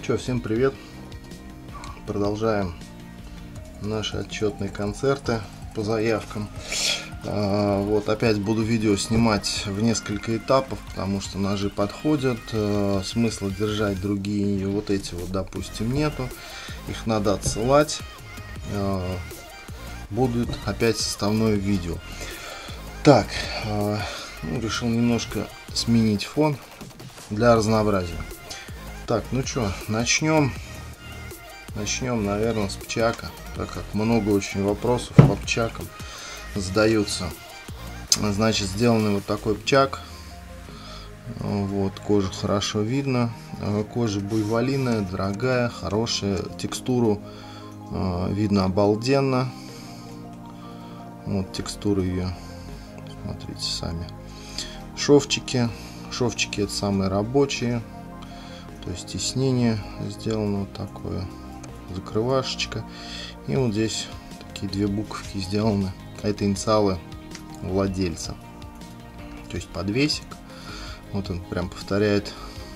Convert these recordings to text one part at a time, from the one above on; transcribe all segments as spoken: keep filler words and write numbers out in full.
Че, всем привет! Продолжаем наши отчетные концерты по заявкам. А, вот опять буду видео снимать в несколько этапов, потому что ножи подходят. А, смысла держать другие, вот эти вот, допустим, нету. Их надо отсылать. А, будет опять составное видео. Так, а, ну, решил немножко сменить фон для разнообразия. Так, ну что, начнем. Начнем, наверное, с пчака, так как много очень вопросов по пчакам задаются. Значит, сделанный вот такой пчак. Вот, кожа хорошо видно. Кожа буйволиная, дорогая, хорошая. Текстуру э, видно обалденно. Вот текстура ее. Смотрите сами. Шовчики. Шовчики это самые рабочие. То есть тиснение сделано вот такое, закрывашечка, и вот здесь такие две буковки сделаны, это инициалы владельца, то есть подвесик, вот он прям повторяет,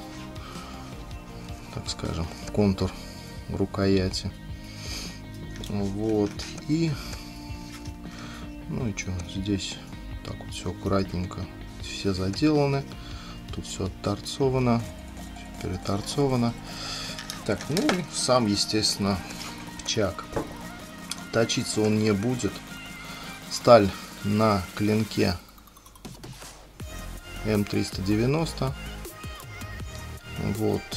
так скажем, контур рукояти. Вот, и ну и что, здесь так вот все аккуратненько, все заделаны, тут все отторцовано, переторцовано. Так, ну и сам, естественно, пчак. Точиться он не будет. Сталь на клинке эм триста девяносто. Вот.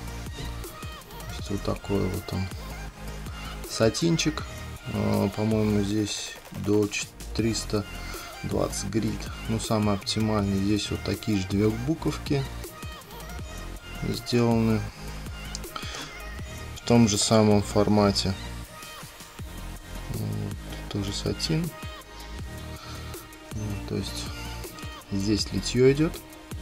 Вот такой вот он сатинчик. По-моему, здесь до триста двадцать грит. Ну, самый оптимальный. Здесь вот такие же две буковки сделаны в том же самом формате. Вот, тоже сатин. Вот, то есть здесь литье идет.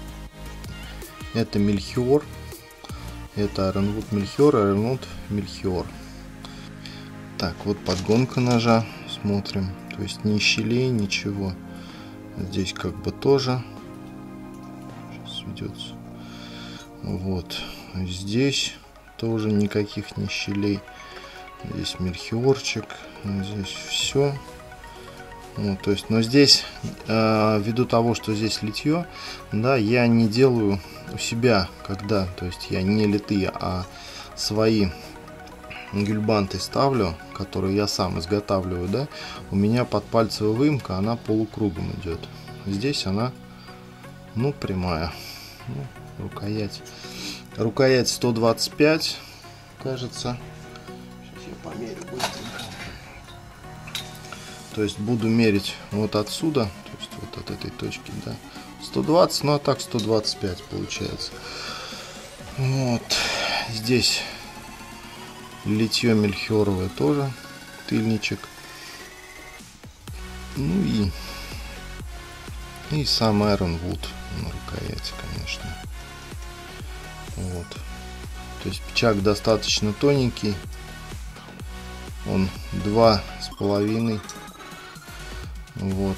Это мельхиор. Это Ironwood мельхиор, Ironwood мельхиор. Так, вот подгонка ножа. Смотрим. То есть ни щелей, ничего. Здесь как бы тоже. Сейчас ведется. Вот здесь тоже никаких ни щелей, здесь мельхиорчик, здесь все. Вот, то есть, но здесь э, ввиду того, что здесь литье, да, я не делаю у себя, когда, то есть я не литые, а свои гюльбанты ставлю, которые я сам изготавливаю, да, у меня подпальцевая выемка, она полукругом идет. Здесь она, ну, прямая. Ну, рукоять. Рукоять сто двадцать пять, кажется. Сейчас я померю быстренько. То есть буду мерить вот отсюда, то есть вот от этой точки, да, сто двадцать, ну а так сто двадцать пять получается. Вот. Здесь литье мельхиоровое тоже, тыльничек. Ну и и сам Ironwood на рукояти, конечно. Вот. То есть пчак достаточно тоненький. Он два с половиной. Вот.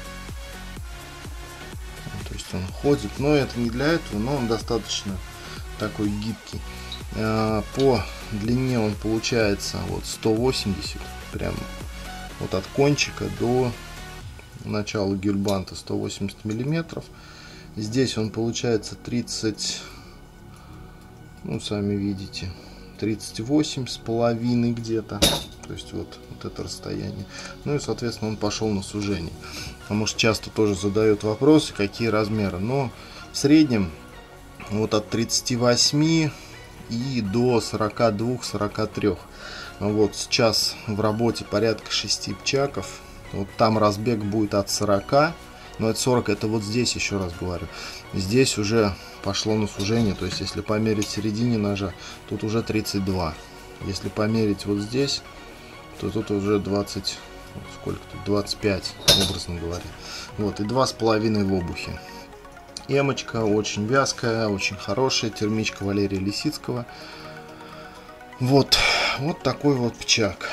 То есть он ходит, но это не для этого, но он достаточно такой гибкий. По длине он получается вот сто восемьдесят, прям вот от кончика до начала гюльбанта сто восемьдесят миллиметров. Здесь он получается тридцать, ну сами видите, тридцать восемь с половиной где-то, то есть вот, вот это расстояние. Ну и соответственно он пошел на сужение, потому что часто тоже задают вопросы, какие размеры, но в среднем вот от тридцати восьми и до сорока двух — сорока трёх. Вот сейчас в работе порядка шести пчаков. Вот там разбег будет от сорока, но это сорок, это вот здесь, еще раз говорю, здесь уже пошло на сужение, то есть если померить в середине ножа, тут уже тридцать два, если померить вот здесь, то тут уже двадцать, сколько тут, двадцать пять, образно говоря. Вот, и два с половиной в обухе. Эмочка очень вязкая, очень хорошая, термичка Валерия Лисицкого. Вот, вот такой вот пчак.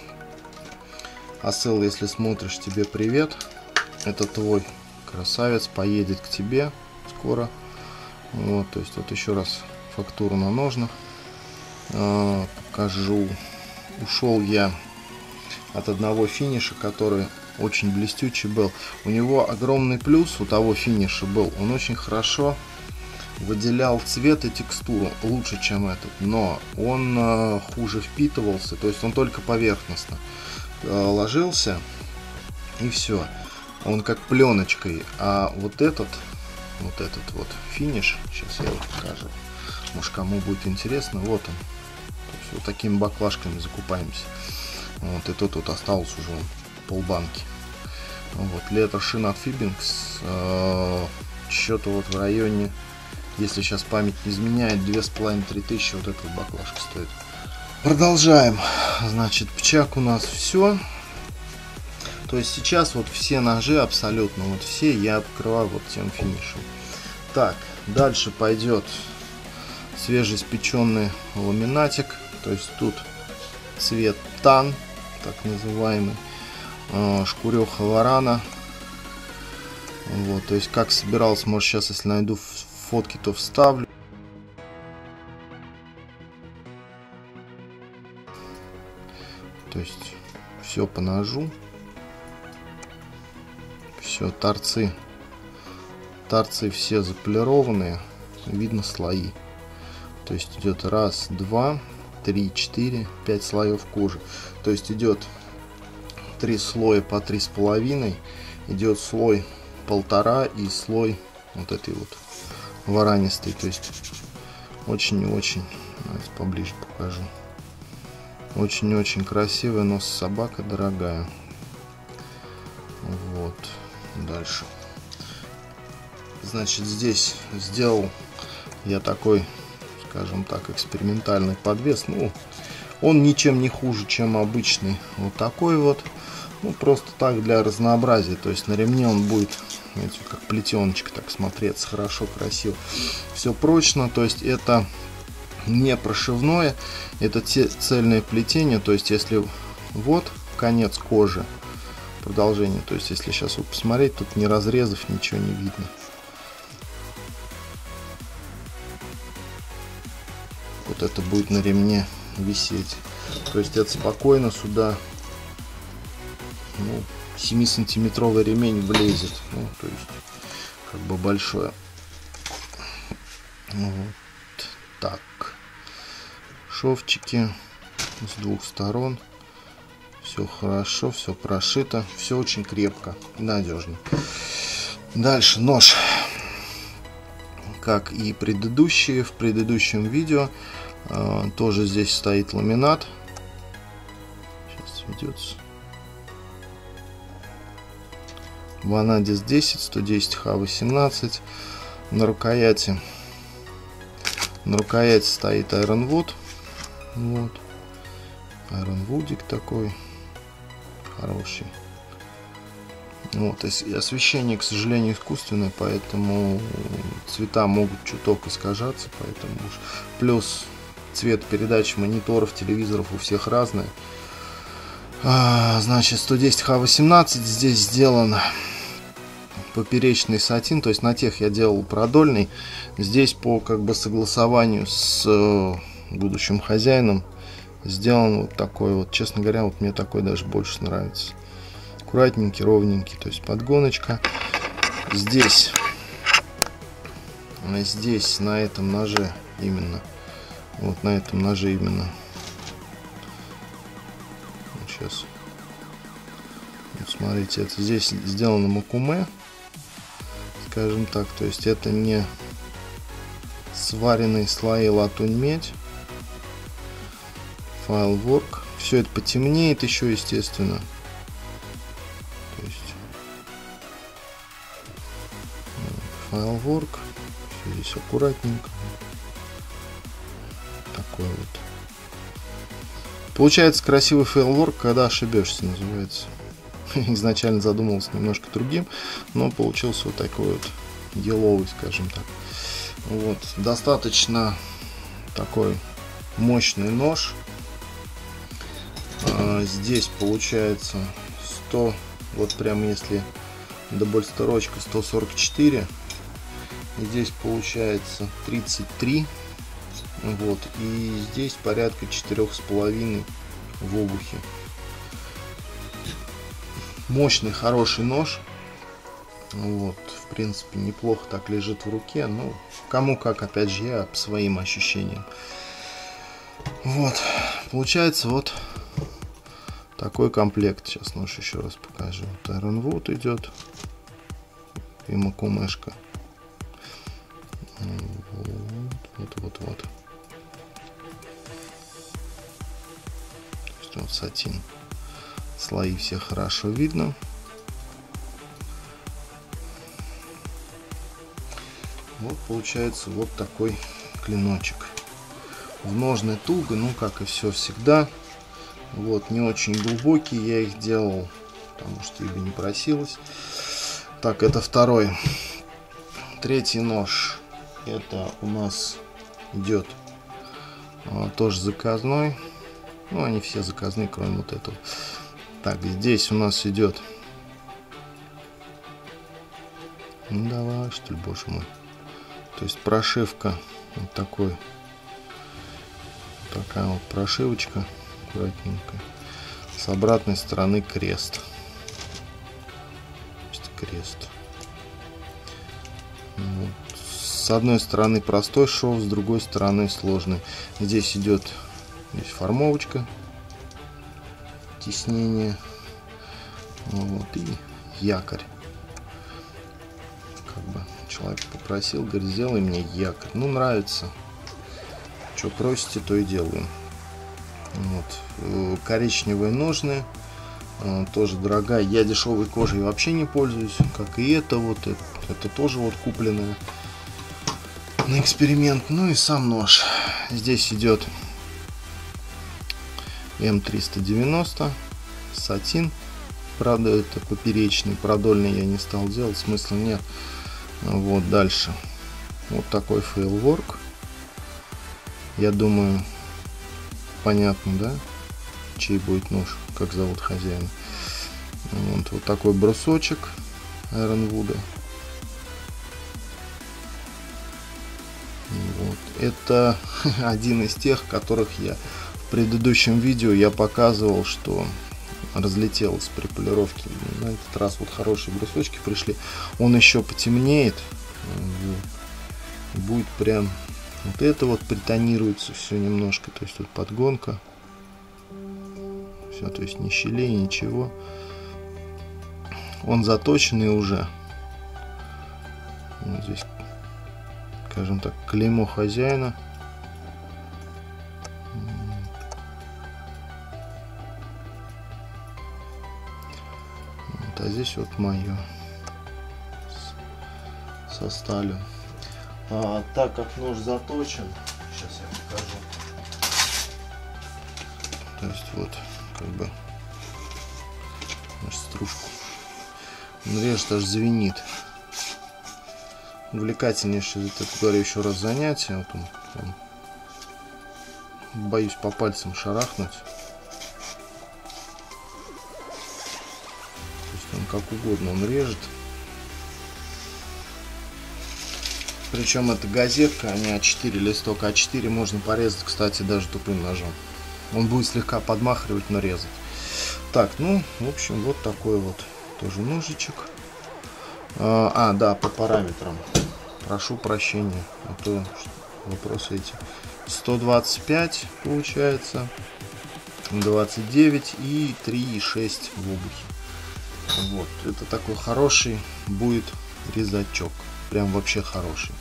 Асыл, если смотришь, тебе привет. Это твой красавец, поедет к тебе скоро. Вот, то есть вот еще раз фактура на ножнах. э, покажу. Ушел я от одного финиша, который очень блестючий был. У него огромный плюс у того финиша был. Он очень хорошо выделял цвет и текстуру, лучше, чем этот. Но он э, хуже впитывался. То есть он только поверхностно э, ложился. И все. Он как пленочкой. А вот этот, вот этот вот финиш, сейчас я его покажу. Может, кому будет интересно. Вот он. Вот такими баклажками закупаемся. Вот, и тут вот осталось уже полбанки. Вот, летошин от Fibings. Э, что-то вот в районе, если сейчас память не изменяет, две с половиной — три тысячи вот эта баклажка стоит. Продолжаем. Значит, пчак у нас все. То есть сейчас вот все ножи, абсолютно вот все, я покрываю вот тем финишем. Так, дальше пойдет свежеиспеченный ламинатик. То есть тут цвет тан, так называемый, э, шкуреха варана. Вот, то есть как собирался, может сейчас, если найду фотки, то вставлю. То есть все по ножу. Все, торцы. Торцы все заполированные. Видно слои. То есть идет раз, два, три, четыре, пять слоев кожи. То есть идет три слоя по три с половиной. Идет слой полтора и слой вот этой вот варанистой. То есть очень-очень, давайте поближе покажу. Очень-очень красивая, но собака дорогая. Вот. Дальше. Значит, здесь сделал я такой, скажем так, экспериментальный подвес. Ну, он ничем не хуже, чем обычный. Вот такой вот. Ну, просто так для разнообразия. То есть на ремне он будет, знаете, как плетеночка так смотреться хорошо, красиво. Все прочно. То есть это не прошивное. Это цельное плетение. То есть если вот конец кожи, продолжение. То есть если сейчас вот посмотреть, тут ни разрезов, ничего не видно. Вот это будет на ремне висеть. То есть это спокойно сюда, ну, семисантиметровый ремень влезет. Ну, то есть как бы большое. Вот так. Шовчики с двух сторон. Все хорошо, все прошито, все очень крепко и надежно. Дальше нож. Как и предыдущие, в предыдущем видео э, тоже здесь стоит ламинат. Сейчас ведется. Vanadis десять, сто десять ха восемнадцать. На рукояти, на рукояти стоит Ironwood. Вот. Ironwoodик такой хороший. Вот, освещение, к сожалению, искусственное, поэтому цвета могут чуток искажаться, поэтому уж. Плюс цвет передачи мониторов, телевизоров у всех разный. А, значит, сто десять ха восемнадцать здесь сделан поперечный сатин, то есть на тех я делал продольный. Здесь по как бы согласованию с э, будущим хозяином сделан вот такой вот. Честно говоря, вот мне такой даже больше нравится. Аккуратненький, ровненький, то есть подгоночка. Здесь, здесь на этом ноже именно, вот на этом ноже именно. Вот сейчас, вот смотрите, это здесь сделано макуме, скажем так, то есть это не сваренные слои латунь-медь, файлворк. Все это потемнеет еще, естественно. Файлворк, все здесь аккуратненько, такой вот. Получается красивый файлворк, когда ошибешься, называется. Изначально задумывался немножко другим, но получился вот такой вот еловый, скажем так. Вот, достаточно такой мощный нож. А, здесь получается сто, вот прям если дабл-сторочка, сто сорок четыре. Здесь получается тридцать три Вот, и здесь порядка четырёх с половиной в обухе. Мощный, хороший нож. Вот, в принципе, неплохо так лежит в руке. Ну, кому как, опять же, я по своим ощущениям. Вот, получается вот такой комплект. Сейчас нож еще раз покажу. Вот Ironwood идет. И макумешка. Вот, вот, вот, вот. То есть вот сатин. Слои все хорошо видно. Вот получается вот такой клиночек. В ножны туго, ну как и все всегда. Вот, не очень глубокие я их делал, потому что ибо не просилось. Так, это второй. Третий нож. Это у нас идет а, тоже заказной. Ну, они все заказные, кроме вот этого. Так, здесь у нас идет. Ну давай, что ли, боже мой. То есть прошивка вот такой. Такая вот прошивочка аккуратненькая. С обратной стороны крест. Крест. Вот. С одной стороны простой шов, с другой стороны сложный. Здесь идет здесь формовочка, тиснение, вот, и якорь. Как бы человек попросил, говорит, сделай мне якорь. Ну, нравится. Что просите, то и делаем. Вот. Коричневые ножны. Тоже дорогая. Я дешевой кожей вообще не пользуюсь. Как и это вот. Это, это тоже вот купленное на эксперимент. Ну и сам нож. Здесь идет эм триста девяносто. Сатин. Правда, это поперечный. Продольный я не стал делать. Смысла нет. Вот дальше. Вот такой фейлворк. Я думаю, понятно, да? Чей будет нож, как зовут хозяина. Вот, вот такой брусочек Ironwood. Вот. Это один из тех, которых я в предыдущем видео я показывал, что разлетелось при полировке. На этот раз вот хорошие брусочки пришли. Он еще потемнеет. Вот. Будет прям вот это вот притонируется все немножко. То есть тут подгонка. Все, то есть ни щелей, ничего. Он заточенный уже. Вот здесь, скажем так, клеймо хозяина. Вот, а здесь вот мое со сталью. А, так как нож заточен, сейчас я покажу. То есть вот как бы стружку. Он режет, аж звенит. Увлекательнейшее, это говорю еще раз, занятие. Вот он, он. Боюсь по пальцам шарахнуть. То есть он как угодно он режет. Причем это газетка, а не а четыре листок. а четыре можно порезать, кстати, даже тупым ножом. Он будет слегка подмахривать, но резать. Так, ну, в общем, вот такой вот тоже ножичек. А, а да, по параметрам. Прошу прощения, а то вопросы эти. сто двадцать пять получается, двадцать девять и три и шесть в обухе. Вот, это такой хороший будет резачок. Прям вообще хороший.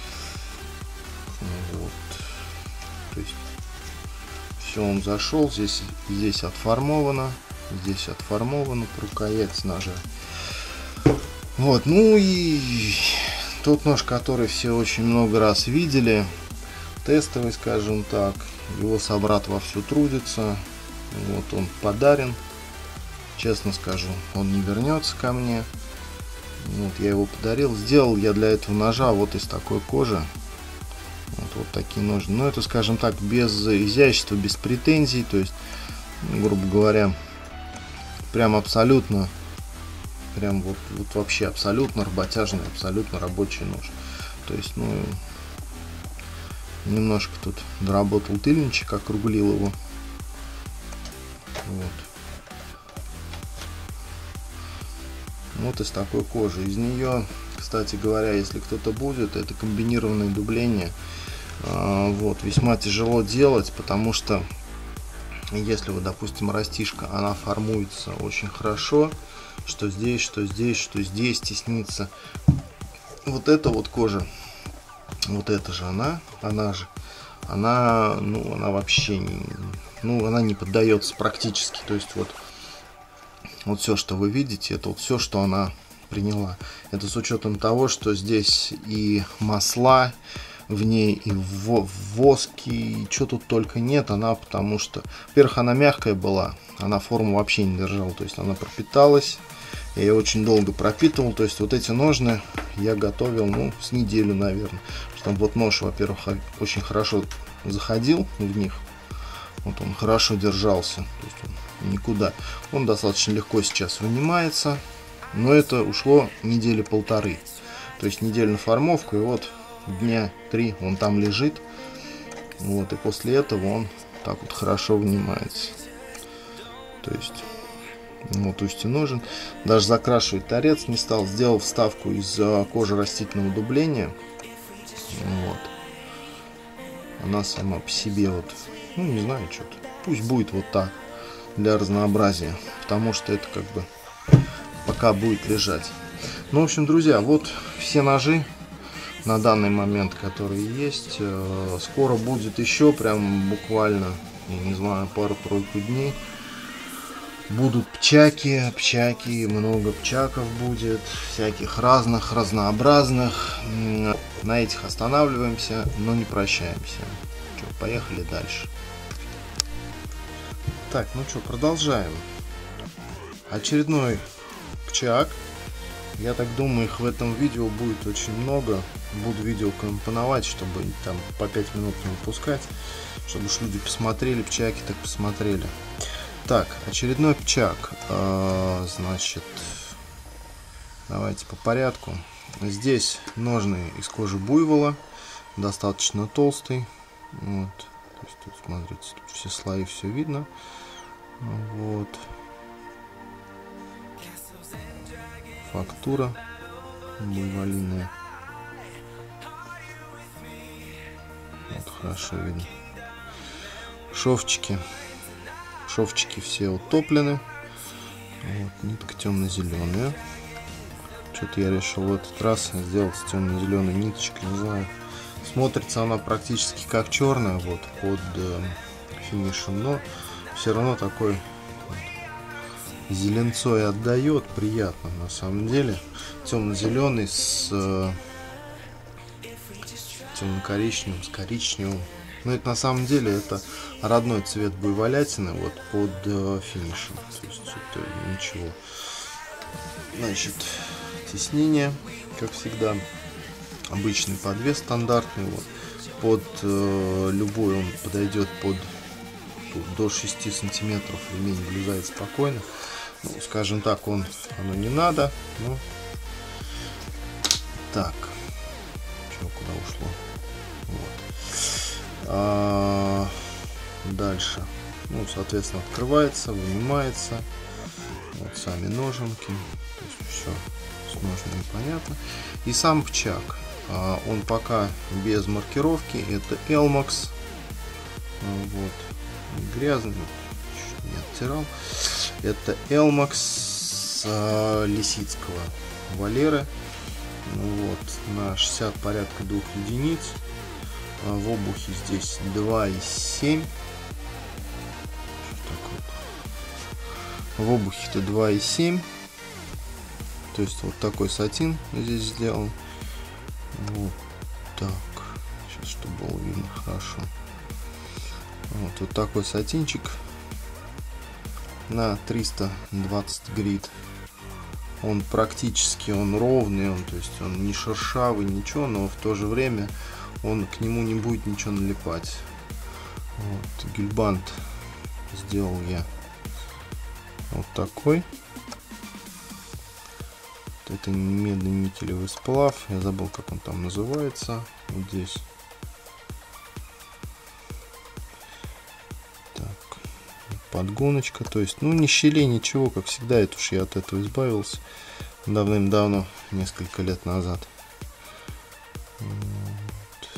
Вот. То есть все, он зашел. Здесь, здесь отформовано. Здесь отформовано рукоять ножа. Вот, ну и тот нож, который все очень много раз видели. Тестовый, скажем так. Его собрат вовсю трудится. Вот он подарен. Честно скажу, он не вернется ко мне. Вот я его подарил. Сделал я для этого ножа вот из такой кожи. Вот, вот такие ножи. Но это, скажем так, без изящества, без претензий. То есть, грубо говоря, прям абсолютно, прям вот, вот вообще абсолютно работяжный, абсолютно рабочий нож. То есть, ну, Немножко тут доработал тыльничек, округлил его. Вот. Вот из такой кожи. Из нее, кстати говоря, если кто-то будет, это комбинированное дубление. Вот, весьма тяжело делать, потому что если вот, допустим, растишка, она формуется очень хорошо, что здесь, что здесь, что здесь теснится. Вот эта вот кожа, вот эта же она, она же, она, ну, она вообще не, ну, она не поддается практически. То есть вот, вот все, что вы видите, это вот все, что она приняла. Это с учетом того, что здесь и масла в ней, и в воске, и что тут только нет. Она, потому что, во-первых, она мягкая была, она форму вообще не держала, то есть она пропиталась. Я ее очень долго пропитывал, то есть вот эти ножны я готовил, ну, с неделю, наверное. Чтобы вот нож, во-первых, очень хорошо заходил в них, вот он хорошо держался, то есть он никуда. Он достаточно легко сейчас вынимается, но это ушло недели полторы, то есть неделю на формовку, и вот дня три он там лежит, вот, и после этого он так вот хорошо вынимается. То есть вот устье ножен. Даже закрашивать торец не стал, сделал вставку из кожи растительного дубления. Вот. Она сама по себе вот, ну не знаю, что-то, пусть будет вот так для разнообразия, потому что это как бы пока будет лежать. Ну, в общем, друзья, вот все ножи на данный момент, которые есть. Скоро будет еще, прям буквально, я не знаю, пару-тройку дней, будут пчаки, пчаки, много пчаков будет, всяких разных, разнообразных. На этих останавливаемся, но не прощаемся. Что, поехали дальше. Так, ну что, продолжаем. Очередной пчак. Я так думаю, их в этом видео будет очень много. Буду видео компоновать, чтобы там по пять минут не выпускать, чтобы уж люди посмотрели, пчаки так посмотрели. Так, очередной пчак. А, значит, давайте по порядку. Здесь ножны из кожи буйвола, достаточно толстый. Вот. То есть тут, смотрите, тут все слои, все видно. Вот. Фактура буйволиная. Вот хорошо видно. Шовчики. Шовчики все утоплены. Вот, нитка темно-зеленая. Что-то я решил в этот раз сделать с темно-зеленой ниточкой. Не знаю. Смотрится она практически как черная, вот, под э, финишем, но все равно такой вот, зеленцой отдает, приятно на самом деле. Темно-зеленый с э, темно-коричневым, с коричневым. Но это на самом деле это родной цвет буйволятины, вот под э, финишем. То есть это ничего. Значит, теснение, как всегда, обычный подвес стандартный. Вот. Под э, любой он подойдет под, под до шести сантиметров, ремень влезает спокойно. Ну, скажем так, он оно не надо. Но... Так, что, куда ушло? Вот. А, дальше, ну, соответственно, открывается, вынимается. Вот сами ноженки. То есть все с ножными понятно. И сам пчак. А, он пока без маркировки. Это Elmax. Вот. Грязный. Чуть не оттирал. Это Elmax а, Лисицкого Валеры. Вот. На шестьдесят порядка двух единиц. А, в обухе здесь два и семь. В обухе-то два и семь. То есть вот такой сатин здесь сделан. Вот так. Сейчас, чтобы было видно хорошо. Вот, вот такой сатинчик на триста двадцать грит. Он практически он ровный, он, то есть он не шершавый, ничего, но в то же время он к нему не будет ничего налипать. Вот, гильбант сделал я вот такой. Это медный никелевый сплав. Я забыл, как он там называется. Вот здесь. подгоночка. То есть, ну, ни щелей, ничего, как всегда. Это уж я от этого избавился давным-давно, несколько лет назад. Вот.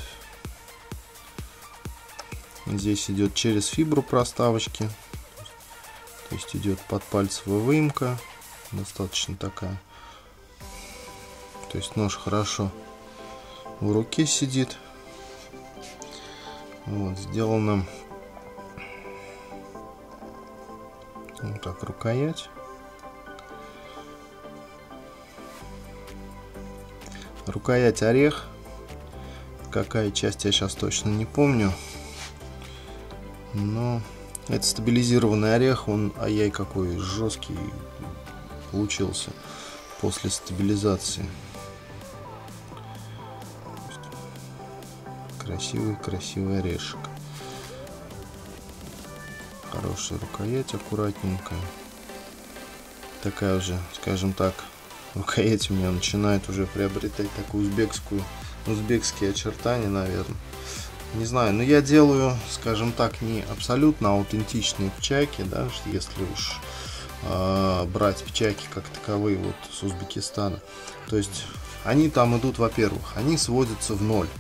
Здесь идет через фибру проставочки. То есть идет подпальцевая выемка. Достаточно такая. То есть нож хорошо в руке сидит. Вот, сделано вот так рукоять. Рукоять орех. Какая часть, я сейчас точно не помню. Но это стабилизированный орех. Он, ай-яй, какой жесткий получился после стабилизации. Красивый, красивый орешек. Хорошая рукоять, аккуратненькая. Такая уже, скажем так, рукоять у меня начинает уже приобретать такую узбекскую, узбекские очертания, наверное. Не знаю, но я делаю, скажем так, не абсолютно аутентичные пчаки, да, если уж э, брать пчаки как таковые вот с Узбекистана. То есть они там идут, во-первых, они сводятся в ноль.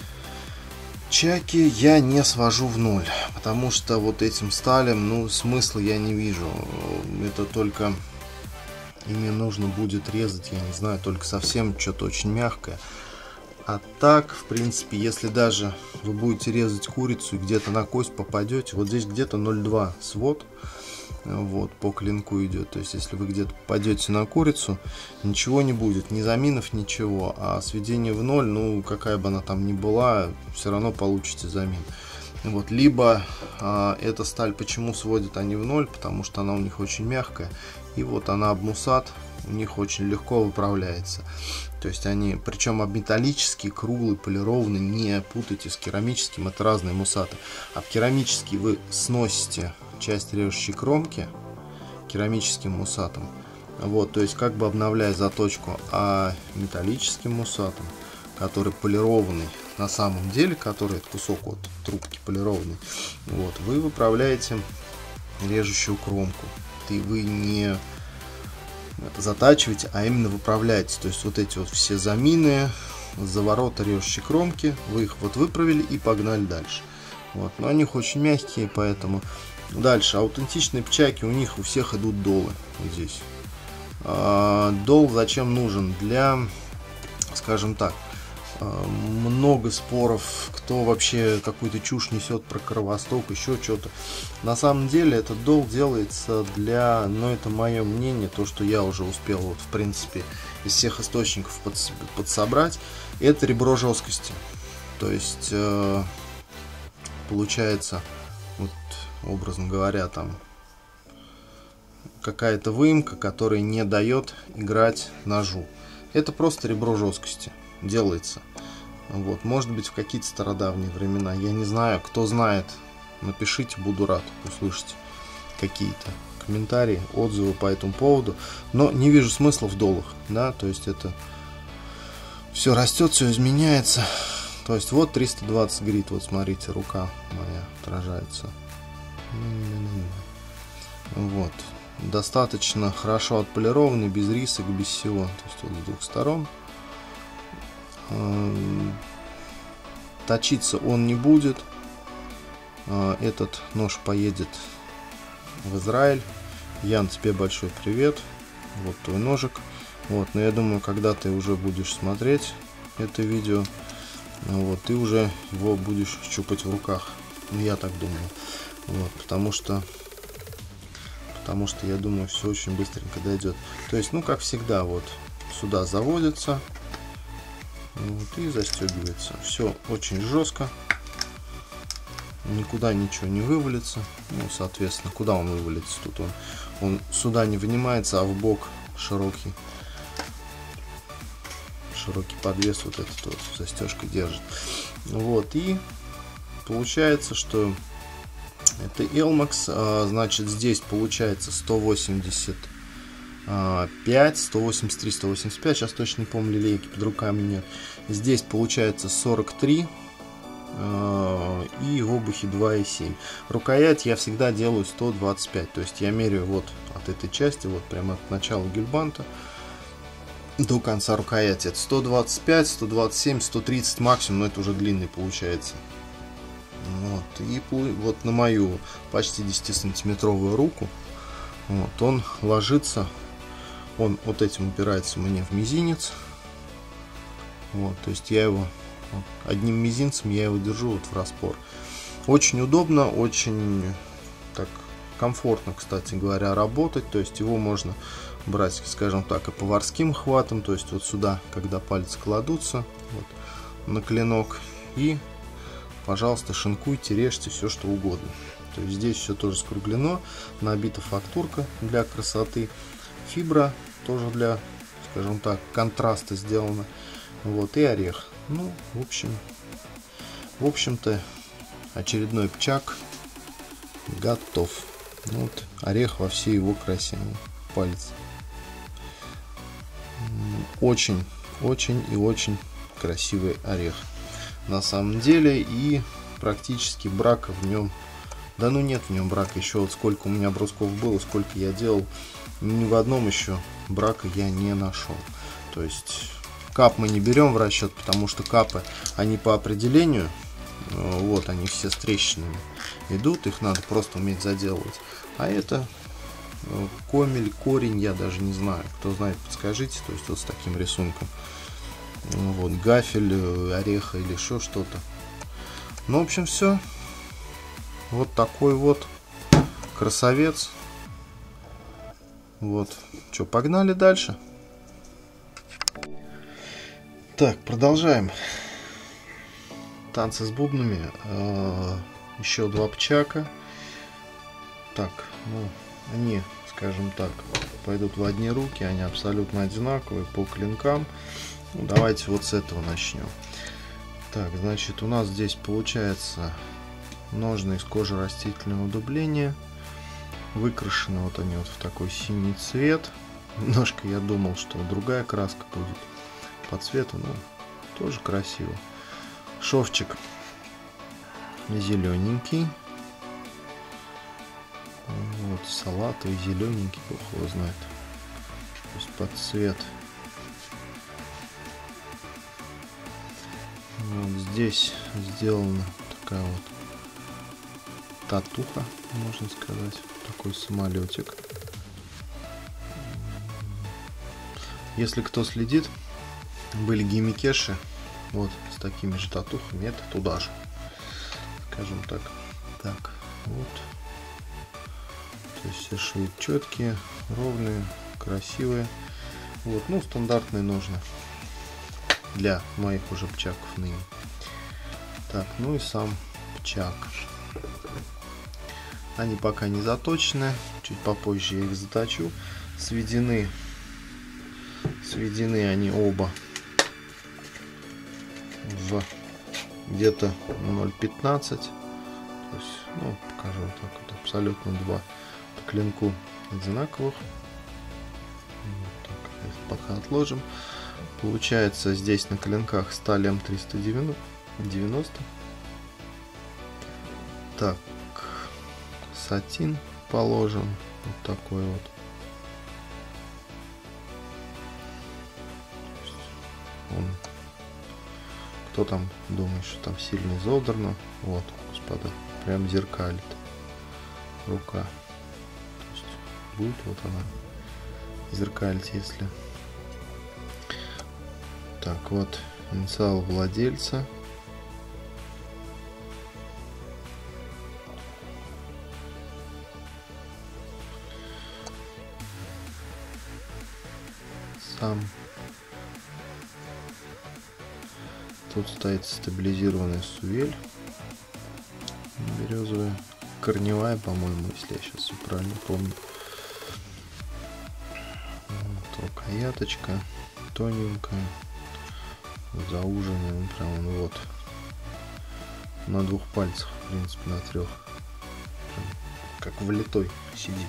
Чаки я не свожу в ноль, потому что вот этим сталем, ну, смысла я не вижу. Это только ими нужно будет резать, я не знаю, только совсем что-то очень мягкое. А так, в принципе, если даже вы будете резать курицу и где-то на кость попадете, вот здесь где-то ноль два свод, вот, по клинку идет. То есть, если вы где-то попадете на курицу, ничего не будет, ни заминов, ничего. А сведение в ноль, ну, какая бы она там ни была, все равно получите замин. Вот, либо а, эта сталь, почему сводят они в ноль, потому что она у них очень мягкая. И вот она об мусат у них очень легко выправляется. То есть они, причем об металлический, круглый, полированный, не путайте с керамическим, это разные мусаты. Об керамический вы сносите часть режущей кромки керамическим мусатом. Вот, то есть как бы обновляя заточку, а металлическим мусатом, который полированный на самом деле, который кусок от трубки полированный, вот, вы выправляете режущую кромку. И вы не затачиваете, а именно выправляете. То есть вот эти вот все замины, заворота режущей кромки, вы их вот выправили и погнали дальше. Вот. Но они очень мягкие, поэтому дальше. Аутентичные пчаки, у них у всех идут долы. Вот здесь. А, дол зачем нужен? Для, скажем так, много споров, кто вообще какую-то чушь несет про кровосток, еще что-то. На самом деле этот дол делается для, ну, это мое мнение, то, что я уже успел вот, в принципе, из всех источников под, подсобрать, это ребро жесткости. То есть э, получается, вот, образно говоря, там какая-то выемка, которая не дает играть ножу. Это просто ребро жесткости делается. Вот, может быть, в какие-то стародавние времена, я не знаю, кто знает, напишите, буду рад услышать какие-то комментарии, отзывы по этому поводу, но не вижу смысла в долах, да, то есть это все растет, все изменяется. То есть вот триста двадцать грит, вот смотрите, рука моя отражается. Вот, достаточно хорошо отполированный, без рисок, без всего, то есть вот с двух сторон. Точиться он не будет. Этот нож поедет в Израиль. Ян, тебе большой привет. Вот твой ножик. Вот, но я думаю, когда ты уже будешь смотреть это видео, вот, ты уже его будешь щупать в руках. Я так думаю. Вот, потому что потому что я думаю, все очень быстренько дойдет. То есть, ну, как всегда, вот сюда заводится. Вот, и застегивается. Все очень жестко. Никуда ничего не вывалится. Ну, соответственно, куда он вывалится? Тут он, он сюда не вынимается, а в бок широкий. Широкий подвес вот этот вот застежка держит. Вот, и получается, что это Elmax. Значит, здесь получается сто восемьдесят пять, сто восемьдесят три, сто восемьдесят пять, сейчас точно не помню, лейки под руками нет. Здесь получается сорок три и обухи два и семь. Рукоять я всегда делаю сто двадцать пять, то есть я меряю вот от этой части, вот прямо от начала гильбанта до конца рукояти. Это сто двадцать пять, сто двадцать семь, сто тридцать максимум, но это уже длинный получается. Вот, и вот на мою почти десятисантиметровую руку вот, он ложится, он вот этим упирается мне в мизинец. Вот, то есть я его вот, одним мизинцем я его держу вот в распор. Очень удобно, очень так комфортно, кстати говоря, работать. То есть его можно брать, скажем так, и поварским хватом. То есть вот сюда, когда пальцы кладутся вот, на клинок, и, пожалуйста, шинкуйте, режьте все что угодно. То есть здесь все тоже скруглено, набита фактурка для красоты, фибра тоже для, скажем так, контраста сделана. Вот, и орех. Ну, в общем, в общем-то, очередной пчак готов. Ну, вот, орех во всей его красе. Палец. Очень, очень и очень красивый орех. На самом деле, и практически брака в нем, да ну нет в нем брака. Еще вот сколько у меня брусков было, сколько я делал, ни в одном еще брака я не нашел. То есть кап мы не берем в расчет, потому что капы, они по определению, вот они все с трещинами идут, их надо просто уметь заделывать. А это комель, корень, я даже не знаю, кто знает, подскажите, то есть вот с таким рисунком. Вот, гафель, ореха или еще что-то. Ну, в общем, все. Вот такой вот красавец. Вот. Что, погнали дальше? Так, продолжаем. Танцы с бубнами. Еще два пчака. Так, ну, они, скажем так, пойдут в одни руки. Они абсолютно одинаковые по клинкам. Ну, давайте вот с этого начнем. Так, значит, у нас здесь получается ножны из кожи растительного дубления. Выкрашены вот они вот в такой синий цвет. Немножко я думал, что другая краска будет по цвету, но тоже красиво. Шовчик зелененький. Вот, салатовый, зелененький, бог его знает. То есть под цвет. Вот здесь сделана такая вот татуха, можно сказать. Такой самолетик. Если кто следит, были гимикеши вот с такими же татухами, это туда же, скажем так. Так, вот. То есть все швы четкие, ровные, красивые. Вот, ну, стандартные ножны для моих уже пчаков ныне. Так, ну и сам пчак. Они пока не заточены, чуть попозже я их заточу. Сведены, сведены они оба в где-то ноль пятнадцать. То есть, ну, покажу вот так вот, абсолютно два по клинку одинаковых. Вот так, пока отложим. Получается, здесь на клинках сталь эм триста девяносто. Так, сатин положим. Вот такой вот. Он, кто там думает, что там сильно изодрано? Вот, господа, прям зеркалит рука. То есть будет вот она зеркалить, если. Так, вот инициал владельца. Сам. Тут стоит стабилизированная сувель. Березовая. Корневая, по-моему, если я сейчас все правильно помню. Вот, рукояточка. Тоненькая. Зауженная. Ну, прям вот. На двух пальцах, в принципе, на трех. Прям как влитой сидит.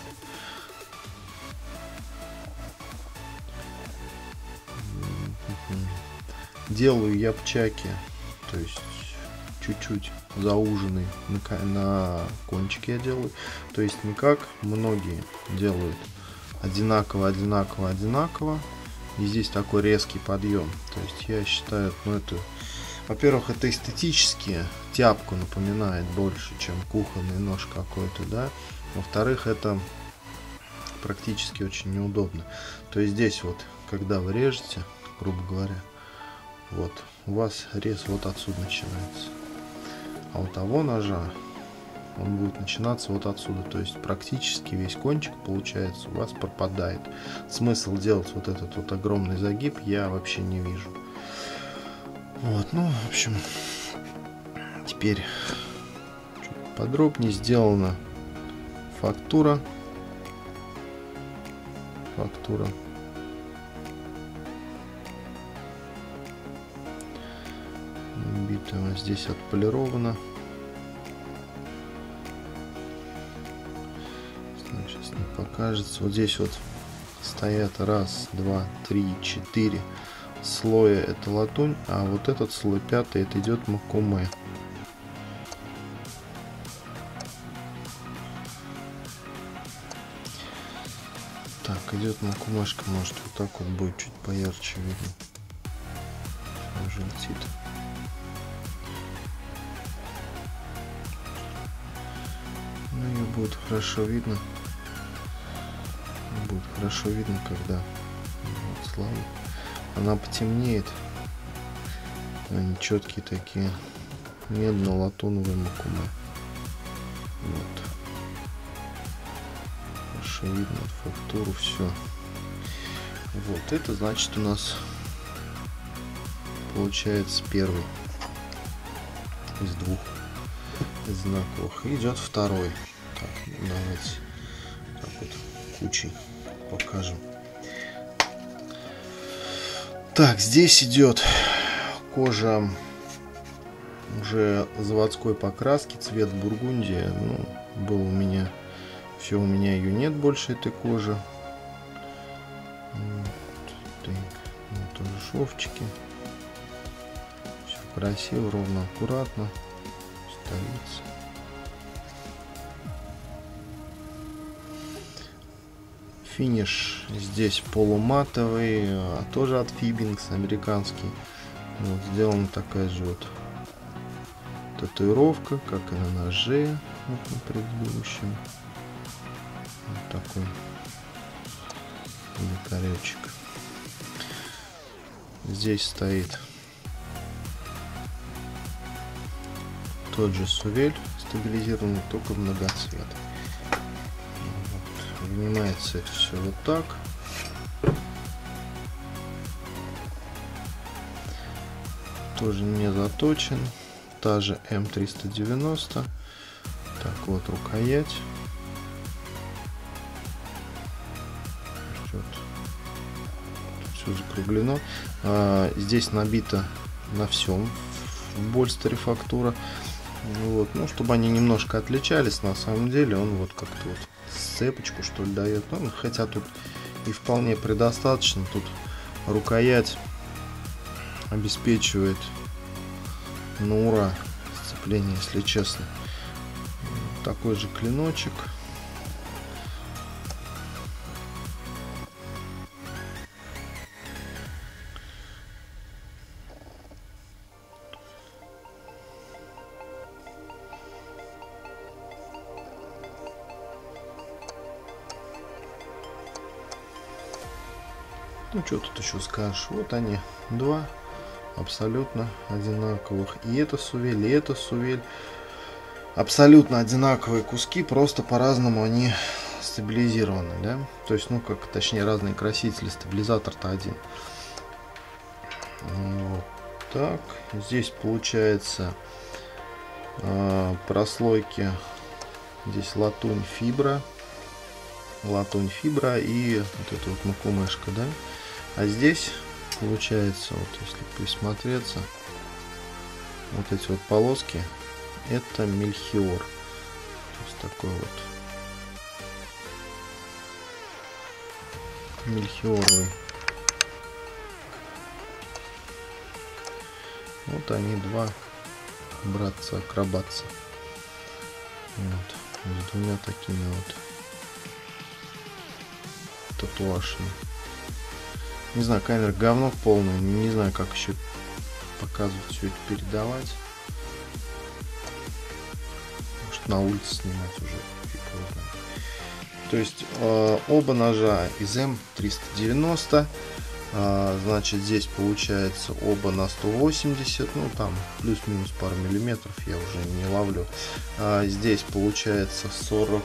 Делаю я пчаки, то есть чуть-чуть зауженный на, на кончике я делаю. То есть не как многие делают одинаково, одинаково, одинаково. И здесь такой резкий подъем. То есть я считаю, ну это, во-первых, это эстетически тяпку напоминает больше, чем кухонный нож какой-то, да. Во-вторых, это практически очень неудобно. То есть здесь вот, когда вы режете, грубо говоря, вот, у вас рез вот отсюда начинается. А у того ножа он будет начинаться вот отсюда. То есть практически весь кончик, получается, у вас пропадает. Смысл делать вот этот вот огромный загиб я вообще не вижу. Вот, ну, в общем, теперь чуть подробнее сделана фактура. Фактура. Битая здесь отполирована. Сейчас не покажется. Вот здесь вот стоят раз, два, три, четыре слоя. Это латунь, а вот этот слой пятый, это идет макуме. Так, идет макумешка, может вот так вот будет чуть поярче видно. Желтит. Ну, ее будет хорошо видно. Будет хорошо видно, когда вот, слои. Она потемнеет. Они четкие такие. Медно-латуновые макуме. Вот. Хорошо видно фактуру, все. Вот, это значит у нас получается первый из двух одинаковых. И идет второй. Так, давайте так вот кучей покажем. Так, здесь идет кожа уже заводской покраски, цвет бургундия. Ну, был у меня, все, у меня ее нет больше, этой кожи. Вот, вот тоже шовчики. Все красиво, ровно, аккуратно. Столица. Финиш здесь полуматовый, а тоже от Fiebings, американский. Вот, сделана такая же вот татуировка, как и на ноже, вот на предыдущем. Вот такой якоречек. Здесь стоит тот же сувель стабилизированный, только в многоцвет. Вот. Вынимается это все вот так. Тоже не заточен. Та же эм триста девяносто. Так, вот рукоять. Тут все закруглено. А, здесь набито на всем в больстере фактура. Вот, ну, чтобы они немножко отличались, на самом деле он вот как-то вот цепочку что ли дает. Ну, хотя тут и вполне предостаточно. Тут рукоять обеспечивает на ура сцепление, если честно. Такой же клиночек. Ну, что тут еще скажешь? Вот они, два абсолютно одинаковых. И это сувель, и это сувель. Абсолютно одинаковые куски, просто по-разному они стабилизированы, да? То есть, ну, как, точнее, разные красители. Стабилизатор-то один. Вот так. Здесь получается э, прослойки. Здесь латунь, фибра. Латунь, фибра и вот эта вот макумешка, да? А здесь получается, вот если присмотреться, вот эти вот полоски, это мельхиор. То есть такой вот мельхиоровый. Вот они, два браться, акробаться. Вот, с двумя такими вот татуашами. Не знаю, камера говно полное, не знаю, как еще показывать, все это передавать. Может, на улице снимать уже, фиг его знает. То есть э, оба ножа из эм триста девяносто. А, значит, здесь получается оба на сто восемьдесят, ну там плюс-минус пару миллиметров, я уже не ловлю. А, здесь получается сорок,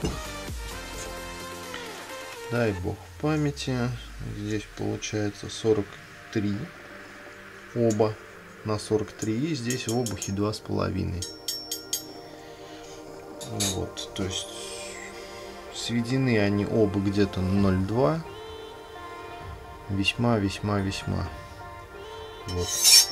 дай бог памяти, здесь получается сорок три, оба на сорок три, и здесь в обухе два с половиной. Вот, то есть сведены они оба где-то ноль два. Весьма, весьма, весьма. Вот.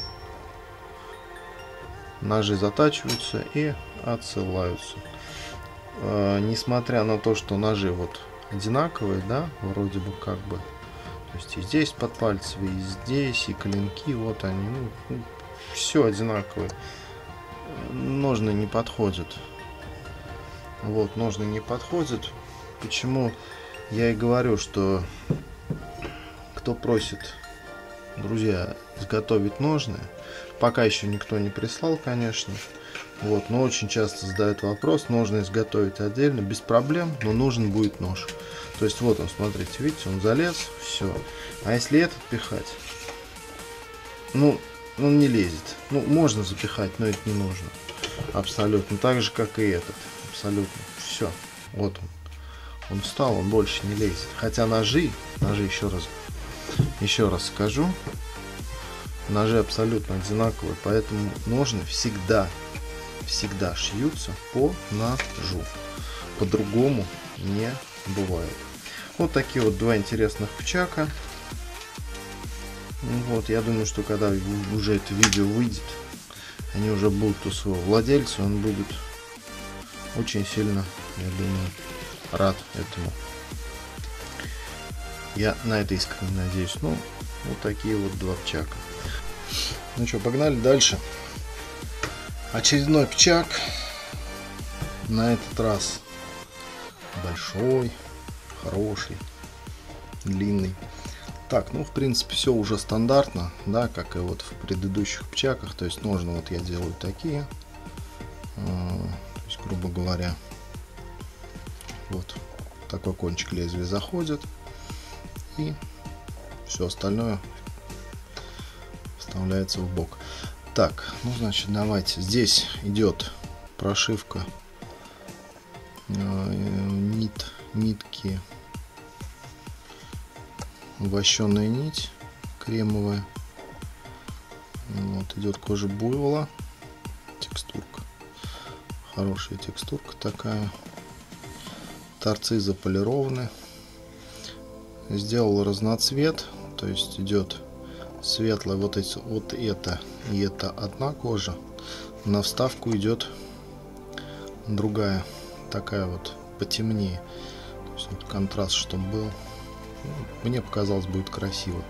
Ножи затачиваются и отсылаются. Э, несмотря на то, что ножи вот одинаковые, да, вроде бы как бы. То есть и здесь подпальцевые, и здесь, и клинки, вот они, ну, ну, все одинаковые. Ножны не подходят. Вот, ножны не подходят. Почему я и говорю, что кто просит, друзья, изготовить ножны, пока еще никто не прислал, конечно, вот, но очень часто задают вопрос, ножны изготовить отдельно, без проблем, но нужен будет нож. То есть вот он, смотрите, видите, он залез, все. А если этот пихать, ну, он не лезет. Ну, можно запихать, но это не нужно. Абсолютно. Так же, как и этот. Абсолютно. Все. Вот он. Он встал, он больше не лезет. Хотя ножи, ножи еще раз Еще раз скажу, ножи абсолютно одинаковые, поэтому ножны всегда, всегда шьются по ножу. По-другому не бывает. Вот такие вот два интересных пчака. Вот, я думаю, что когда уже это видео выйдет, они уже будут у своего владельца, он будет очень сильно, я думаю, рад этому. Я на это искренне надеюсь. Ну, вот такие вот два пчака. Ну что, погнали дальше. Очередной пчак. На этот раз большой, хороший, длинный. Так, ну, в принципе, все уже стандартно, да, как и вот в предыдущих пчаках. То есть ножны вот я делаю такие. То есть, грубо говоря, вот такой кончик лезвия заходит. И все остальное вставляется в бок. Так, ну значит, давайте. Здесь идет прошивка э, нит, нитки, вощеная нить кремовая. Вот идет кожа буйвола, текстурка, хорошая текстурка такая. Торцы заполированы. Сделал разноцвет, то есть идет светлая, вот, эти, вот это и это одна кожа, на вставку идет другая, такая вот потемнее, то есть вот контраст, чтобы был, ну, мне показалось, будет красиво.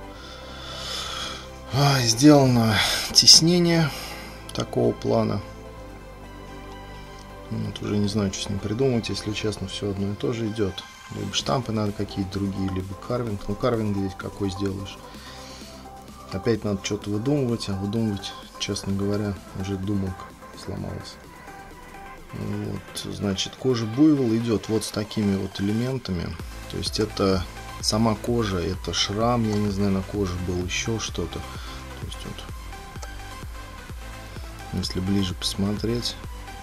А, сделано тиснение такого плана. Вот, уже не знаю, что с ним придумать, если честно, все одно и то же идет. Либо штампы надо какие-то другие, либо карвинг. Ну, карвинг здесь какой сделаешь. Опять надо что-то выдумывать, а выдумывать, честно говоря, уже думалка сломалась. Вот, значит, кожа буйвола идет вот с такими вот элементами. То есть это сама кожа, это шрам, я не знаю, на коже был еще что-то. То есть вот, если ближе посмотреть,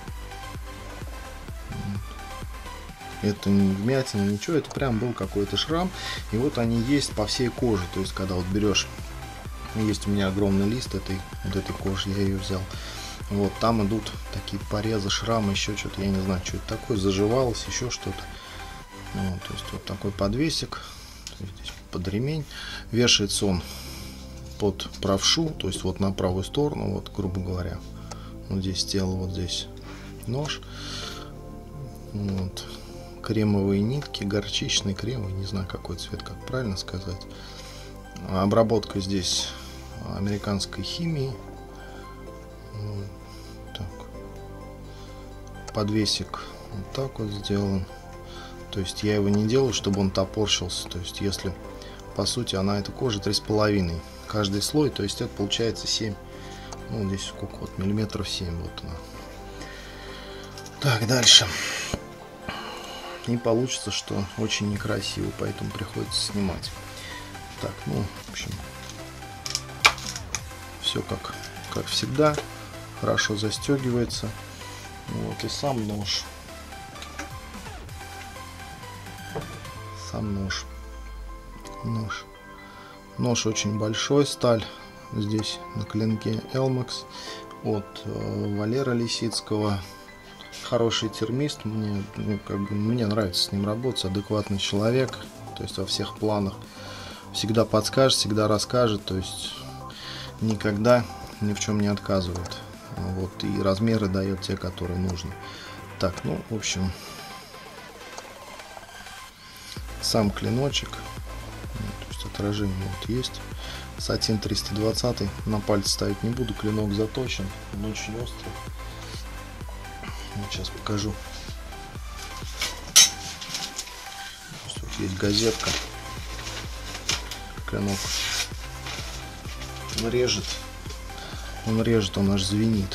это не вмятина, ничего, это прям был какой-то шрам. И вот они есть по всей коже. То есть, когда вот берешь, есть у меня огромный лист этой, вот этой кожи, я ее взял. Вот, там идут такие порезы, шрамы, еще что-то, я не знаю, что это такое, заживалось, еще что-то. Вот, то есть, вот такой подвесик, здесь под ремень. Вешается он под правшу, то есть, вот на правую сторону, вот, грубо говоря. Вот здесь тело, вот здесь нож. Вот. Кремовые нитки, горчичный кремовый, не знаю какой цвет, как правильно сказать. Обработка здесь американской химии. Так. подвесик вот так вот сделан. То есть я его не делаю, чтобы он топорщился. То есть если по сути она эта кожа три с половиной каждый слой, то есть это получается семь, ну здесь сколько вот миллиметров семь, вот она. Так, дальше. И получится, что очень некрасиво, поэтому приходится снимать. Так, ну, в общем, все как, как всегда, хорошо застегивается. Вот, и сам нож. Сам нож. Нож. Нож очень большой, сталь здесь на клинке Elmax от э, Валера Лисицкого. Хороший термист, мне, ну, как бы, мне нравится с ним работать, адекватный человек, то есть во всех планах. Всегда подскажет, всегда расскажет, то есть никогда ни в чем не отказывает. Вот, и размеры дает те, которые нужны. Так, ну, в общем, сам клиночек, ну, то есть отражение вот есть. Сатин триста двадцать, на пальцы ставить не буду, клинок заточен, он очень острый. Вот сейчас покажу. Тут есть газетка. Клинок. Он режет. Он режет, он аж звенит.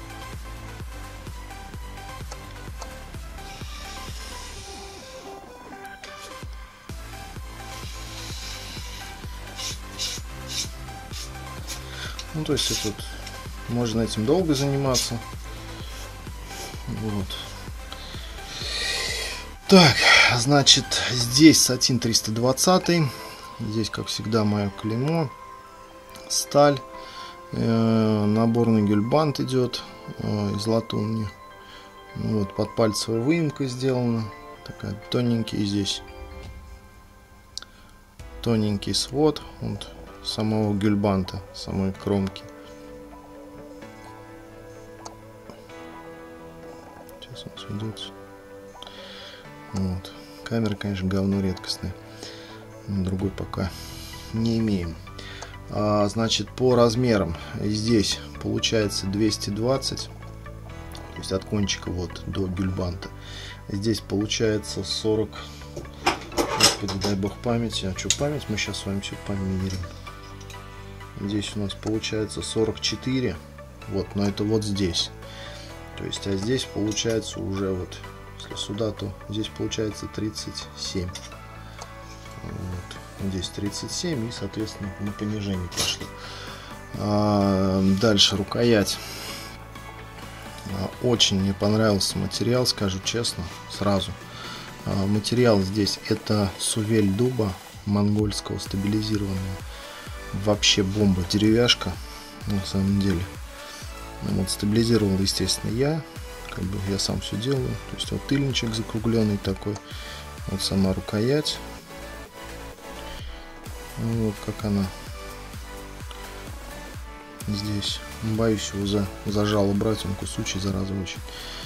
Ну, то есть тут можно этим долго заниматься. Вот. Так, значит, здесь Сатин триста двадцать. Здесь, как всегда, мое клеймо. Сталь. Э, наборный гюльбант идет э, из латуни. Вот, подпальцевая выемка сделана. Такая тоненький здесь. Тоненький свод. Вот, самого гюльбанта, самой кромки. Сейчас он сведется. Вот. Камера, конечно, говно редкостная. Другой пока не имеем. А, значит, по размерам здесь получается двести двадцать. То есть от кончика вот до гюльбанта. Здесь получается сорок. Господи, дай бог памяти. А что память? Мы сейчас с вами все померим. Здесь у нас получается сорок четыре. Вот, но это вот здесь. То есть, а здесь получается уже вот, если сюда, то здесь получается тридцать семь. Вот. Здесь тридцать семь и, соответственно, на понижение пошло. А, дальше рукоять. А, очень мне понравился материал, скажу честно, сразу. А, материал здесь это сувель дуба монгольского стабилизированного. Вообще бомба, деревяшка на самом деле. Вот, стабилизировал, естественно, я. Как бы я сам все делаю. То есть вот тыльничек закругленный такой. Вот сама рукоять. Вот как она здесь. Боюсь его за, зажало брать, он кусучий, зараза очень.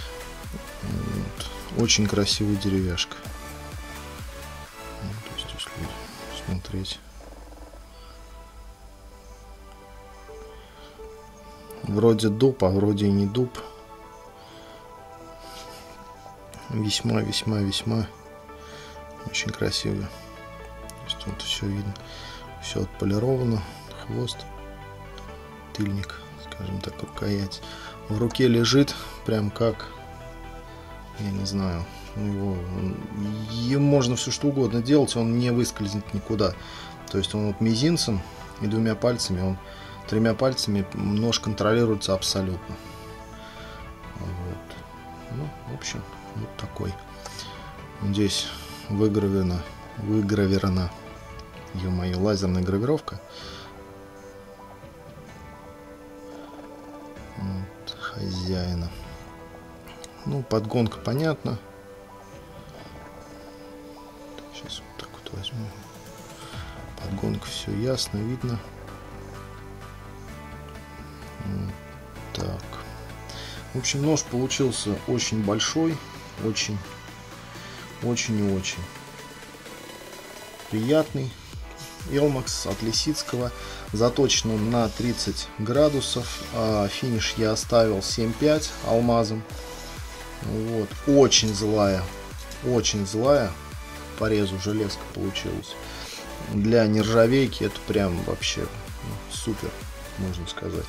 Вот. Очень красивая деревяшка. Вот, то есть, если смотреть. Вроде дуб, а вроде и не дуб. Весьма, весьма, весьма очень красиво. То есть вот все видно, все отполировано, хвост, тыльник, скажем так, рукоять. В руке лежит прям как, я не знаю, его, им можно все что угодно делать, он не выскользнет никуда. То есть он вот мизинцем и двумя пальцами, он тремя пальцами нож контролируется абсолютно. Вот. Ну, в общем, вот такой. Здесь выгравирована, выгравирована, ё-моё, лазерная гравировка. Вот, хозяина. Ну, подгонка понятна. Сейчас вот так вот возьму. Подгонка, все ясно, видно. Вот так. В общем, нож получился очень большой, очень, очень и очень приятный. Elmax от Лисицкого. Заточен он на тридцать градусов. А финиш я оставил семь пять алмазом. Вот, очень злая, очень злая порезу железка получилась. Для нержавейки это прям вообще супер, можно сказать.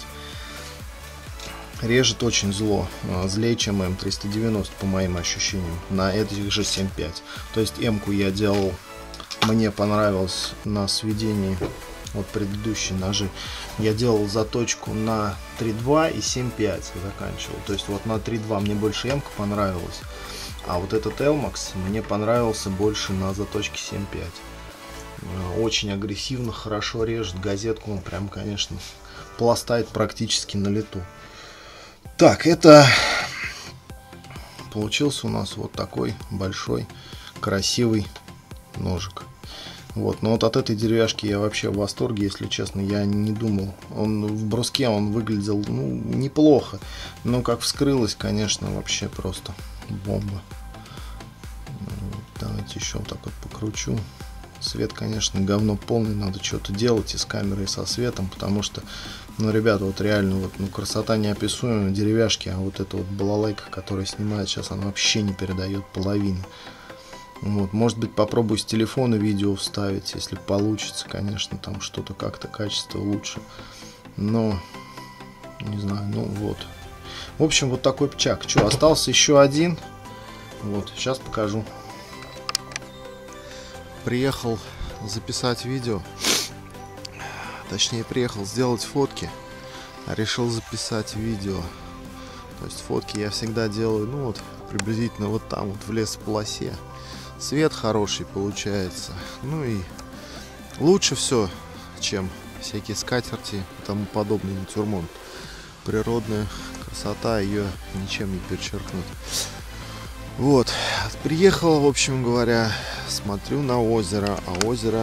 Режет очень зло, злее, чем эм триста девяносто, по моим ощущениям, на этих же семь пять. То есть М-ку я делал, мне понравилось на сведении, вот предыдущие ножи, я делал заточку на три два и семь пять заканчивал. То есть вот на три два мне больше М-ка понравилась, а вот этот Элмакс мне понравился больше на заточке семь пять. Очень агрессивно, хорошо режет, газетку он прям, конечно, пластает практически на лету. Так, это получился у нас вот такой большой, красивый ножик. Вот, но вот от этой деревяшки я вообще в восторге, если честно, я не думал. Он в бруске он выглядел, ну, неплохо, но как вскрылось, конечно, вообще просто бомба. Давайте еще вот так вот покручу. Свет, конечно, говно полный, надо что-то делать и с камерой, и со светом, потому что, ну, ребята, вот реально, вот, ну, красота неописуемая, деревяшки, а вот эта вот балалайка, которая снимает сейчас, она вообще не передает половины. Вот, может быть, попробую с телефона видео вставить, если получится, конечно, там что-то как-то качество лучше, но, не знаю, ну, вот. В общем, вот такой пчак. Что, остался еще один, вот, сейчас покажу. Приехал записать видео, точнее приехал сделать фотки, а решил записать видео. То есть фотки я всегда делаю, ну вот приблизительно вот там вот в лесополосе. Свет хороший получается, ну и лучше все, чем всякие скатерти и тому подобный натюрморт. Природная красота, ее ничем не перечеркнуть. Вот, приехал, в общем говоря, смотрю на озеро, а озеро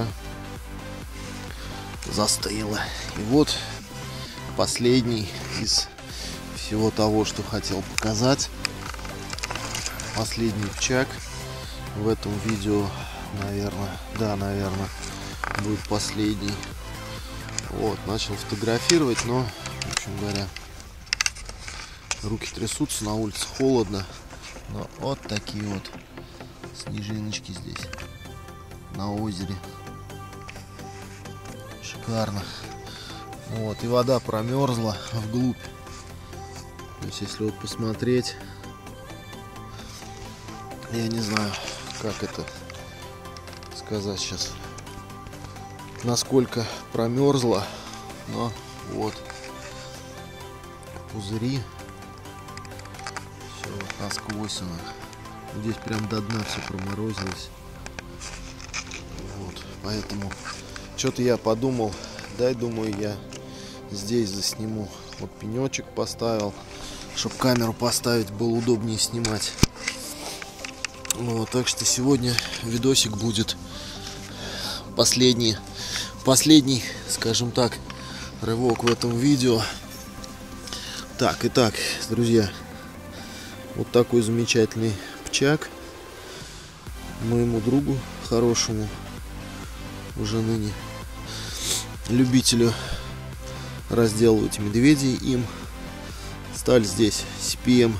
застыло. И вот последний из всего того, что хотел показать. Последний пчак в этом видео, наверное, да, наверное, будет последний. Вот, начал фотографировать, но, в общем говоря, руки трясутся, на улице холодно. Но вот такие вот снежиночки здесь на озере. Шикарно. Вот, и вода промерзла вглубь. То есть, если вот посмотреть, я не знаю, как это сказать сейчас, насколько промерзла, но вот пузыри. Насквозь она. Здесь прям до дна все проморозилось. Вот, поэтому что-то я подумал, дай, думаю, я здесь засниму. Вот пенечек поставил, чтобы камеру поставить было удобнее снимать. Вот, так что сегодня видосик будет последний, последний, скажем так, рывок в этом видео. Так, итак, друзья. Вот такой замечательный пчак моему другу хорошему, уже ныне любителю разделывать медведей. Им сталь здесь си пи эм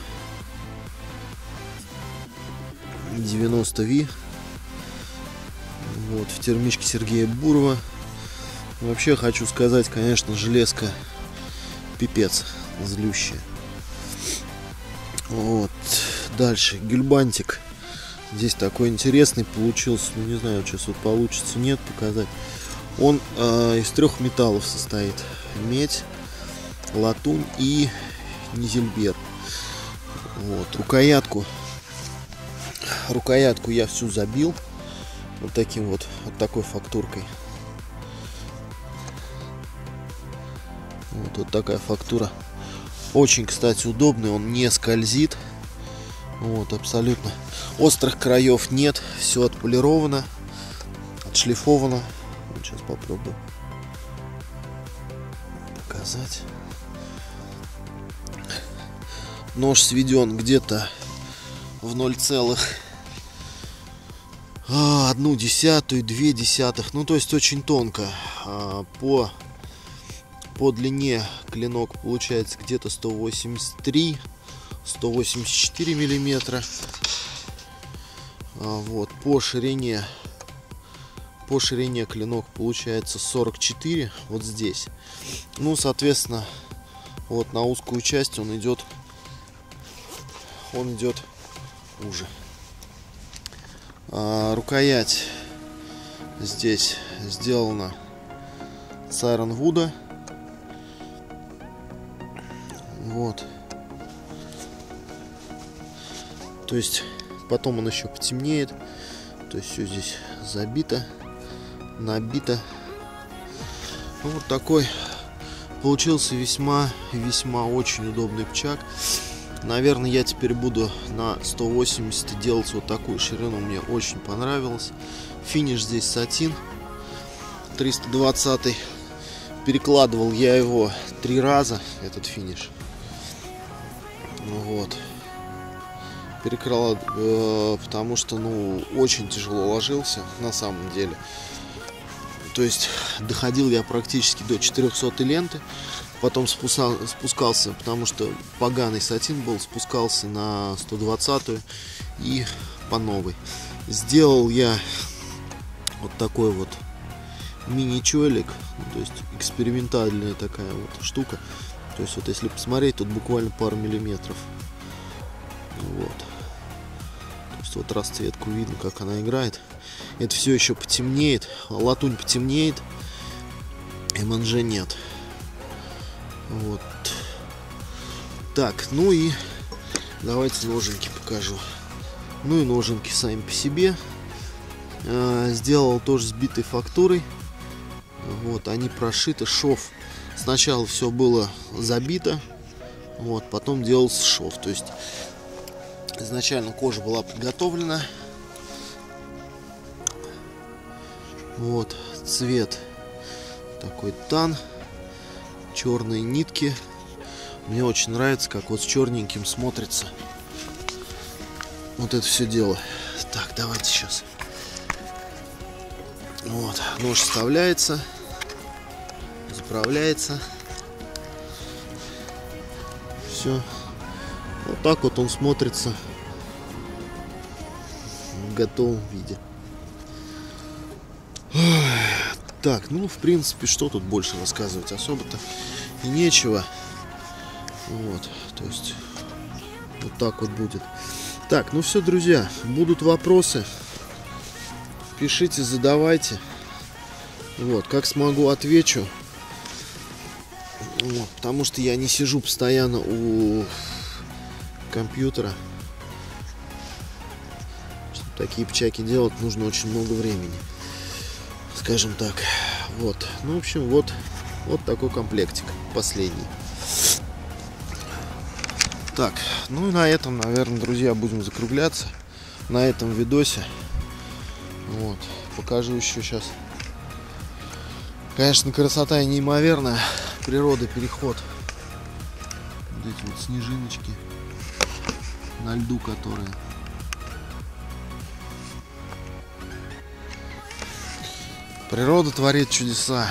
девяносто ви. Вот, в термичке Сергея Бурова. Вообще хочу сказать, конечно, железка пипец злющая. Вот, дальше гюльбантик. Здесь такой интересный получился. Ну, не знаю, сейчас вот получится, нет, показать. Он э, из трех металлов состоит: медь, латунь и низельбер. Вот, рукоятку рукоятку я всю забил вот таким вот, вот такой фактуркой. Вот, вот такая фактура. Очень, кстати, удобный, он не скользит. Вот, абсолютно. Острых краев нет, все отполировано, отшлифовано. Вот, сейчас попробую показать. Нож сведен где-то в ноль целых одну десятую, две десятых. Ну, то есть очень тонко. По По длине клинок получается где-то сто восемьдесят три сто восемьдесят четыре миллиметра. Вот, по ширине по ширине клинок получается сорок четыре вот здесь. Ну, соответственно, вот на узкую часть он идет он идет уже. А, рукоять здесь сделана с айронвуда. Вот. То есть потом он еще потемнеет. То есть все здесь забито, набито. Ну, вот такой получился весьма весьма очень удобный пчак. Наверное, я теперь буду на сто восемьдесят делать вот такую ширину. Мне очень понравилось. Финиш здесь сатин триста двадцать. Перекладывал я его три раза, этот финиш. Вот. Перекрал, э, потому что, ну, очень тяжело ложился на самом деле. То есть доходил я практически до четырехсотой ленты. Потом спускал, спускался, потому что поганый сатин был, спускался на сто двадцатую и по новой. Сделал я вот такой вот мини-чолик, то есть экспериментальная такая вот штука. То есть вот если посмотреть, тут буквально пару миллиметров. Вот. То есть вот расцветку видно, как она играет. Это все еще потемнеет, латунь потемнеет, эм эн джи нет. Вот. Так, ну и давайте ноженьки покажу. Ну и ноженки сами по себе. Э, сделал тоже сбитой фактурой. Вот, они прошиты, шов. Сначала все было забито, вот, потом делался шов. То есть изначально кожа была подготовлена. Вот, цвет такой тан. Черные нитки. Мне очень нравится, как вот с черненьким смотрится вот это все дело. Так, давайте сейчас. Вот, нож вставляется, заправляется. Все. Вот так вот он смотрится в готовом виде. Так, ну, в принципе, что тут больше рассказывать? Особо-то и нечего. Вот, то есть вот так вот будет. Так, ну все, друзья, будут вопросы, пишите, задавайте. Вот, как смогу, отвечу. Вот, потому что я не сижу постоянно у компьютера. Чтобы такие пчаки делать, нужно очень много времени. Скажем так. Вот. Ну, в общем, вот, вот такой комплектик. Последний. Так, ну и на этом, наверное, друзья, будем закругляться. На этом видосе. Вот. Покажу еще сейчас. Конечно, красота неимоверная. Природа, переход. Вот эти вот снежиночки на льду, которые... Природа творит чудеса.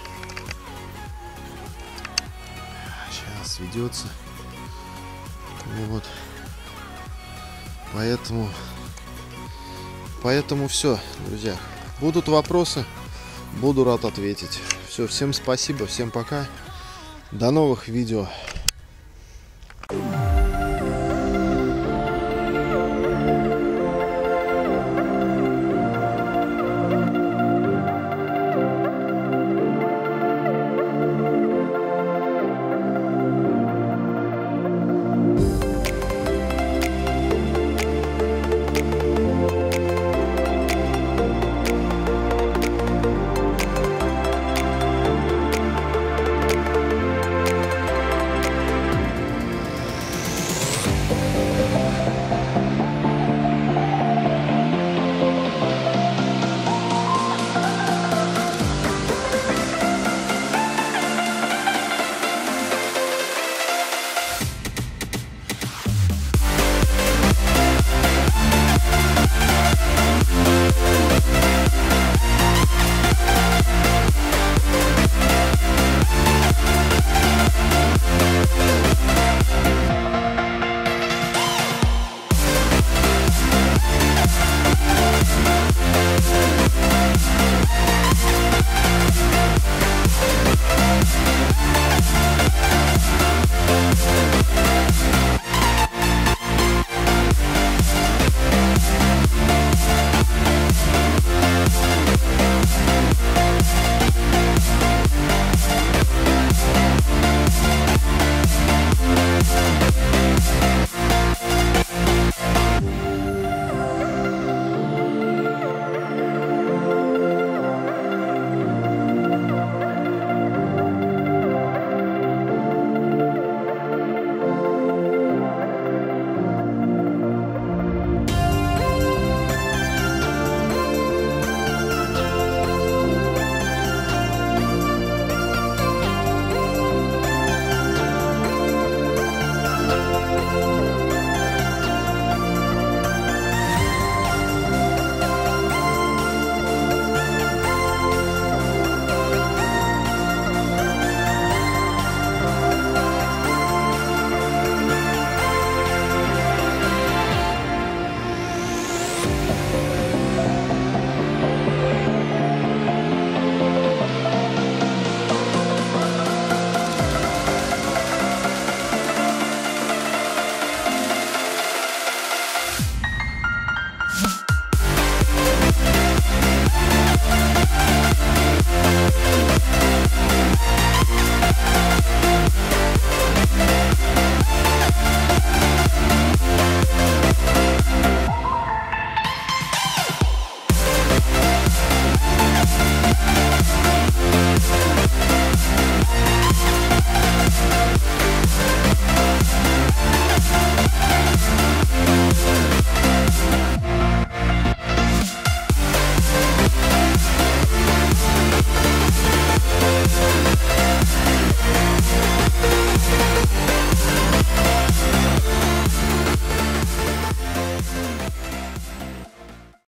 Сейчас ведется. Вот. Поэтому, поэтому все, друзья. Будут вопросы, буду рад ответить. Все, всем спасибо, всем пока. До новых видео.